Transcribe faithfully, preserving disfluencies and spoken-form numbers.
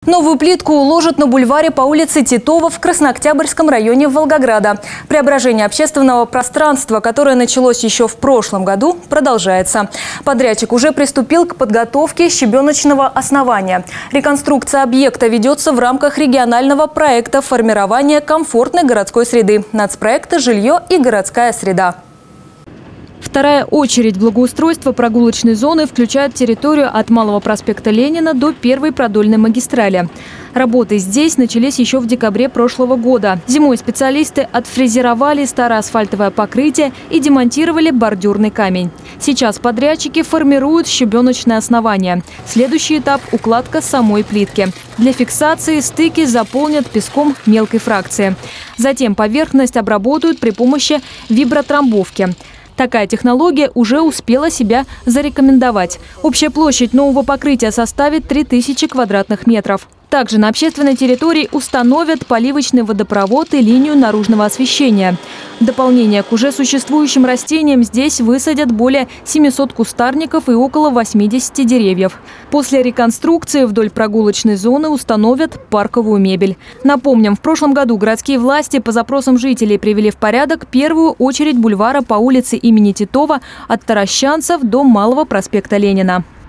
Новую плитку уложат на бульваре по улице Титова в Краснооктябрьском районе Волгограда. Преображение общественного пространства, которое началось еще в прошлом году, продолжается. Подрядчик уже приступил к подготовке щебеночного основания. Реконструкция объекта ведется в рамках регионального проекта формирования комфортной городской среды. Нацпроекта «Жилье и городская среда». Вторая очередь благоустройства прогулочной зоны включает территорию от Малого проспекта Ленина до Первой продольной магистрали. Работы здесь начались еще в декабре прошлого года. Зимой специалисты отфрезеровали старое асфальтовое покрытие и демонтировали бордюрный камень. Сейчас подрядчики формируют щебеночное основание. Следующий этап – укладка самой плитки. Для фиксации стыки заполнят песком мелкой фракции. Затем поверхность обработают при помощи вибротрамбовки. Такая технология уже успела себя зарекомендовать. Общая площадь нового покрытия составит три тысячи квадратных метров. Также на общественной территории установят поливочный водопровод и линию наружного освещения. В дополнение к уже существующим растениям здесь высадят более семисот кустарников и около восьмидесяти деревьев. После реконструкции вдоль прогулочной зоны установят парковую мебель. Напомним, в прошлом году городские власти по запросам жителей привели в порядок первую очередь бульвара по улице имени Титова от Таращанцев до Малого проспекта Ленина.